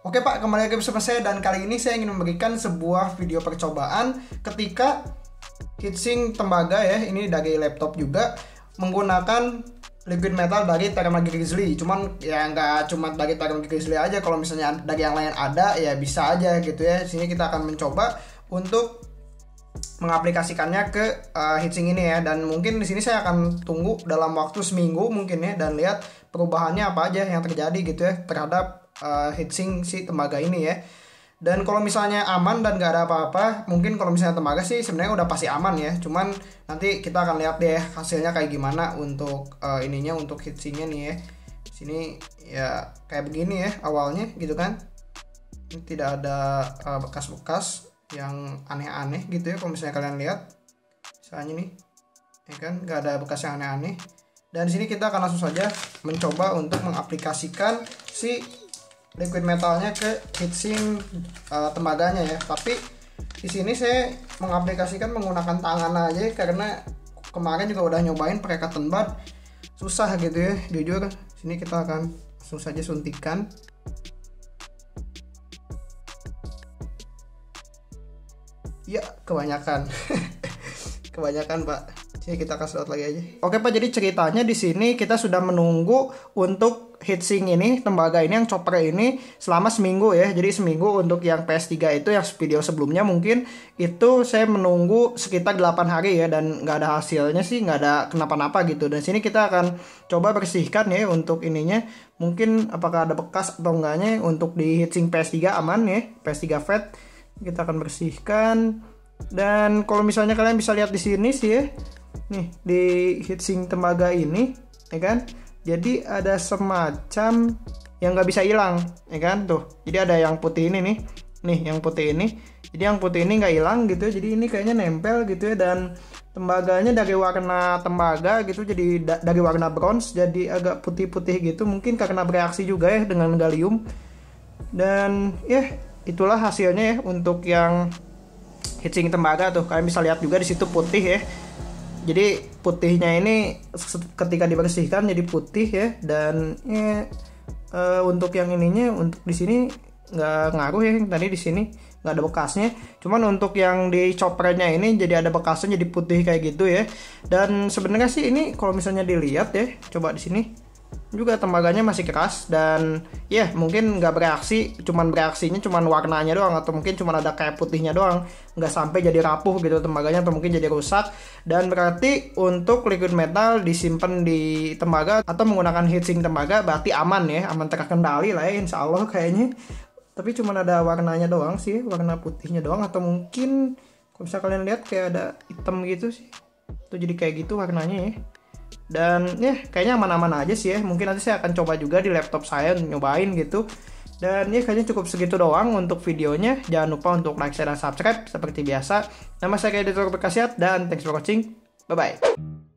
Oke Pak, kembali lagi bersama saya dan kali ini saya ingin memberikan sebuah video percobaan ketika heatsink tembaga ya, ini dari laptop juga menggunakan liquid metal dari Thermaltake Grizzly. Cuman ya nggak cuma dari Thermaltake Grizzly aja, kalau misalnya dari yang lain ada ya bisa aja gitu ya. Sini kita akan mencoba untuk mengaplikasikannya ke heatsink ini ya, dan mungkin di sini saya akan tunggu dalam waktu seminggu mungkin ya, dan lihat perubahannya apa aja yang terjadi gitu ya terhadap heatsink si tembaga ini ya. Dan kalau misalnya aman dan gak ada apa-apa, mungkin kalau misalnya tembaga sih sebenarnya udah pasti aman ya. Cuman nanti kita akan lihat deh hasilnya kayak gimana untuk ininya, untuk heatsinknya nih ya. Sini ya kayak begini ya awalnya gitu kan. Ini tidak ada bekas-bekas yang aneh-aneh gitu ya kalau misalnya kalian lihat. Misalnya nih, ya kan, gak ada bekas yang aneh-aneh. Dan di sini kita akan langsung saja mencoba untuk mengaplikasikan si liquid metalnya ke heatsink tembaganya ya. Tapi di sini saya mengaplikasikan menggunakan tangan aja karena kemarin juga udah nyobain pakai cotton bud, susah gitu ya jujur. Sini kita akan langsung saja suntikan. Ya kebanyakan kebanyakan Pak. Sini kita kasih lagi aja. Oke Pak, jadi ceritanya di sini kita sudah menunggu untuk heatsink ini, tembaga ini yang chopper ini selama seminggu ya. Jadi seminggu untuk yang PS3 itu, yang video sebelumnya mungkin itu saya menunggu sekitar 8 hari ya, dan nggak ada hasilnya sih, nggak ada kenapa-napa gitu. Dan sini kita akan coba bersihkan ya untuk ininya, mungkin apakah ada bekas atau enggaknya. Untuk di heatsink PS3 aman ya, PS3 Fat kita akan bersihkan. Dan kalau misalnya kalian bisa lihat di sini sih ya, nih di heatsink tembaga ini ya kan, jadi ada semacam yang nggak bisa hilang ya kan tuh. Jadi ada yang putih ini nih yang putih ini, jadi yang putih ini nggak hilang gitu. Jadi ini kayaknya nempel gitu ya, dan tembaganya dari warna tembaga gitu jadi dari warna bronze jadi agak putih-putih gitu, mungkin karena bereaksi juga ya dengan gallium. Dan ya itulah hasilnya ya untuk yang heatsink tembaga tuh. Kalian bisa lihat juga di situ putih ya. Jadi putihnya ini ketika dibersihkan jadi putih ya. Dan ya, untuk yang ininya, untuk di sini nggak ngaruh ya, yang tadi di sini nggak ada bekasnya. Cuman untuk yang di choppernya ini jadi ada bekasnya, jadi putih kayak gitu ya. Dan sebenarnya sih ini kalau misalnya dilihat ya, coba di sini juga tembaganya masih keras, dan ya mungkin nggak bereaksi, cuman bereaksinya cuman warnanya doang, atau mungkin cuman ada kayak putihnya doang, nggak sampai jadi rapuh gitu tembaganya, atau mungkin jadi rusak. Dan berarti untuk liquid metal disimpan di tembaga atau menggunakan heatsink tembaga berarti aman ya, aman terkendali lah ya insya Allah kayaknya. Tapi cuman ada warnanya doang sih, warna putihnya doang, atau mungkin kalau bisa kalian lihat kayak ada hitam gitu sih, itu jadi kayak gitu warnanya ya. Dan ya kayaknya aman-aman aja sih ya. Mungkin nanti saya akan coba juga di laptop saya nyobain gitu. Dan ya kayaknya cukup segitu doang untuk videonya. Jangan lupa untuk like, share, dan subscribe seperti biasa. Nama saya Editor Berkasiat dan thanks for watching. Bye bye.